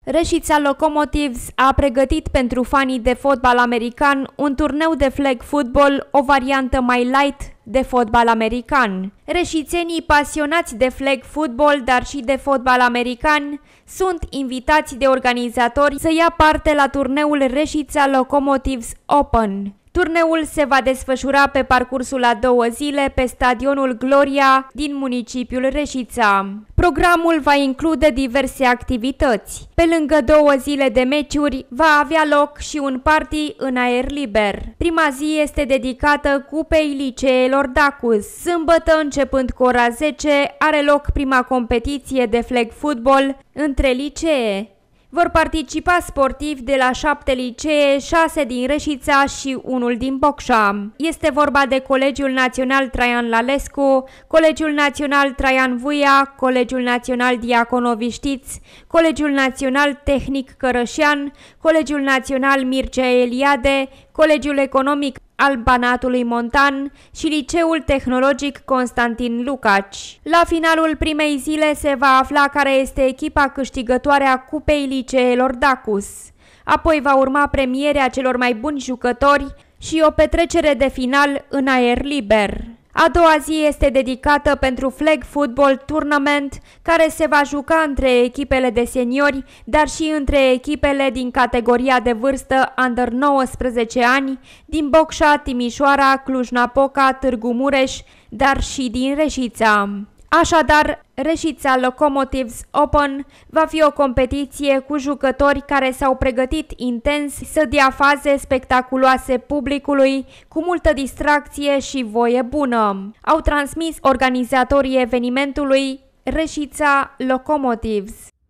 Reșița Locomotives a pregătit pentru fanii de fotbal american un turneu de flag football, o variantă mai light de fotbal american. Reșițenii pasionați de flag football, dar și de fotbal american, sunt invitați de organizatori să ia parte la turneul Reșița Locomotives Open. Turneul se va desfășura pe parcursul a 2 zile pe stadionul Gloria din municipiul Reșița. Programul va include diverse activități. Pe lângă 2 zile de meciuri, va avea loc și un party în aer liber. Prima zi este dedicată Cupei Liceelor Dacus. Sâmbătă, începând cu ora 10, are loc prima competiție de flag football între licee. Vor participa sportivi de la 7 licee, 6 din Reșița și 1 din Bocșa. Este vorba de Colegiul Național Traian Lalescu, Colegiul Național Traian Vuia, Colegiul Național Diaconoviștiț, Colegiul Național Tehnic Cărășean, Colegiul Național Mircea Eliade, Colegiul Economic al Banatului Montan și Liceul Tehnologic Constantin Lucaci. La finalul primei zile se va afla care este echipa câștigătoare a Cupei Liceelor Dacus. Apoi va urma premierea celor mai buni jucători și o petrecere de final în aer liber. A doua zi este dedicată pentru Flag Football Tournament, care se va juca între echipele de seniori, dar și între echipele din categoria de vârstă under 19 ani, din Bocșa, Timișoara, Cluj-Napoca, Târgu Mureș, dar și din Reșița. Așadar, Reșița Locomotives Open va fi o competiție cu jucători care s-au pregătit intens să dea faze spectaculoase publicului, cu multă distracție și voie bună. Au transmis organizatorii evenimentului Reșița Locomotives.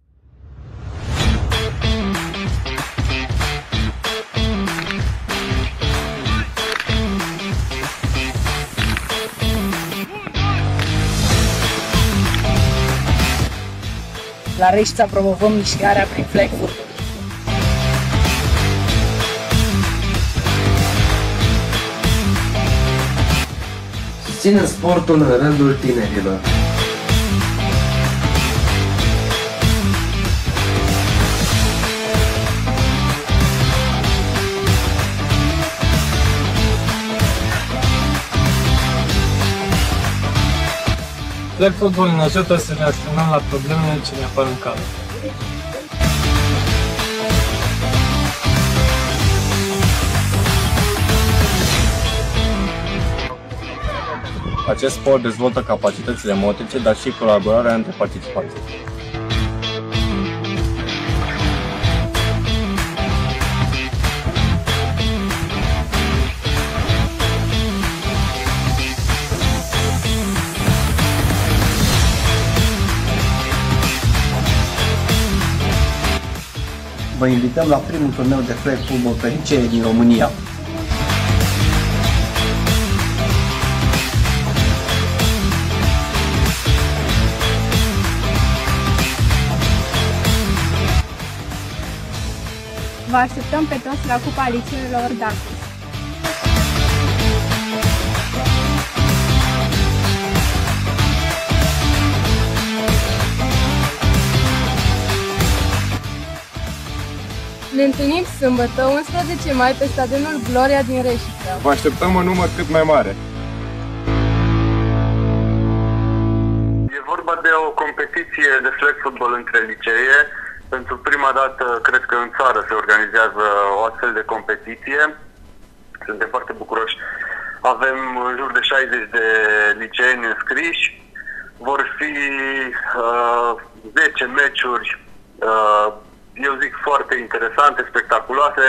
La Reșița promovăm mișcarea prin flag football. Susținem sportul în rândul tinerilor. Flag football ne ajută să reacționăm la problemele ce ne apar în cale. Acest sport dezvoltă capacitățile motrice, dar și colaborarea între participanți. Vă invităm la primul turneu de flag football pe licee din România. Vă așteptăm pe toți la Cupa Liceelor Dacus. Ne întâlnim sâmbătă, 11 mai, pe stadionul Gloria din Reșița. Vă așteptăm în număr cât mai mare. E vorba de o competiție de flag football între licee. Pentru prima dată, cred că în țară se organizează o astfel de competiție. Suntem foarte bucuroși. Avem în jur de 60 de liceeni înscriși. Vor fi 10 meciuri, eu zic, foarte interesante, spectaculoase.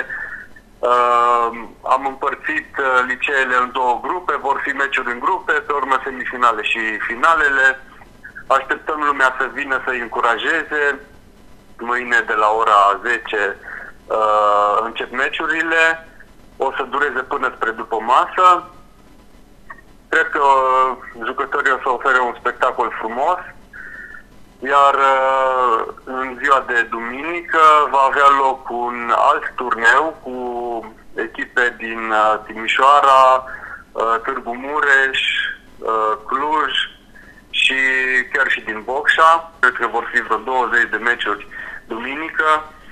Am împărțit liceele în 2 grupe, vor fi meciuri în grupe, pe urmă semifinale și finalele. Așteptăm lumea să vină să-i încurajeze. Mâine de la ora 10 încep meciurile, o să dureze până spre după masă. Cred că jucătorii o să ofere un spectacol frumos, iar în ziua de duminică va avea loc un alt turneu cu echipe din Timișoara, Târgu Mureș, Cluj și chiar și din Bocșa. Cred că vor fi vreo 20 de meciuri duminică.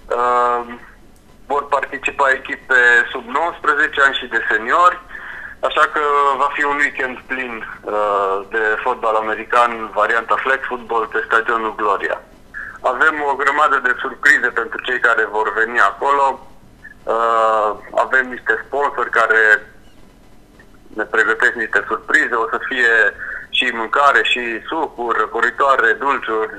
Vor participa echipe sub 19 ani și de seniori, așa că va fi un weekend plin de fotbal american, varianta flag football, pe stadionul Gloria. Avem o grămadă de surprize pentru cei care vor veni acolo. Avem niște sponsori care ne pregătesc niște surprize, o să fie și mâncare, și sucuri, răcoritoare, dulciuri,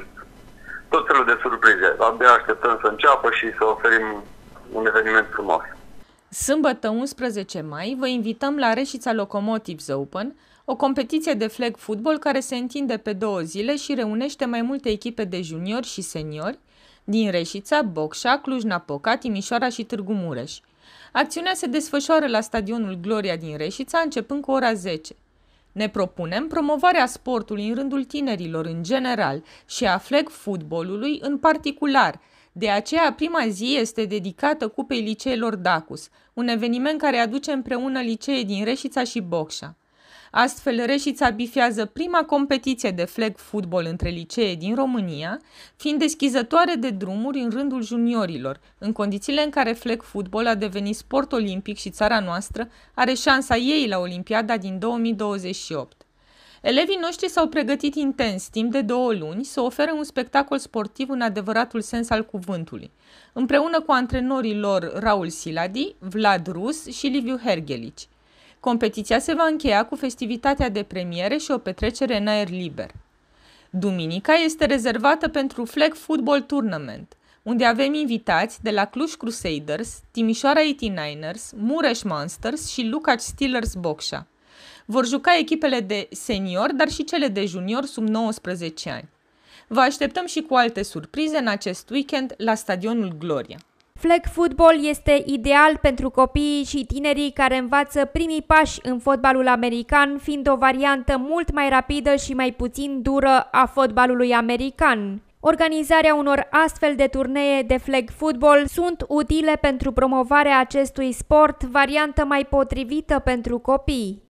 tot felul de surprize. Abia așteptăm să înceapă și să oferim un eveniment frumos. Sâmbătă 11 mai vă invităm la Reșița Locomotives Open, o competiție de flag football care se întinde pe 2 zile și reunește mai multe echipe de juniori și seniori din Reșița, Bocșa, Cluj-Napoca, Timișoara și Târgu Mureș. Acțiunea se desfășoară la stadionul Gloria din Reșița, începând cu ora 10. Ne propunem promovarea sportului în rândul tinerilor în general și a flag footballului în particular. De aceea, prima zi este dedicată Cupei Liceelor Dacus, un eveniment care aduce împreună licee din Reșița și Bocșa. Astfel, Reșița bifează prima competiție de flag football între licee din România, fiind deschizătoare de drumuri în rândul juniorilor, în condițiile în care flag football a devenit sport olimpic și țara noastră are șansa ei la Olimpiada din 2028. Elevii noștri s-au pregătit intens, timp de 2 luni, să ofere un spectacol sportiv în adevăratul sens al cuvântului, împreună cu antrenorii lor Raul Siladi, Vlad Rus și Liviu Herghelici. Competiția se va încheia cu festivitatea de premiere și o petrecere în aer liber. Duminica este rezervată pentru Flag Football Tournament, unde avem invitați de la Cluj Crusaders, Timișoara 89ers, Mureș Monsters și Lukacs Steelers Bocșa. Vor juca echipele de senior, dar și cele de junior sub 19 ani. Vă așteptăm și cu alte surprize în acest weekend la stadionul Gloria. Flag football este ideal pentru copiii și tinerii care învață primii pași în fotbalul american, fiind o variantă mult mai rapidă și mai puțin dură a fotbalului american. Organizarea unor astfel de turnee de flag football sunt utile pentru promovarea acestui sport, variantă mai potrivită pentru copii.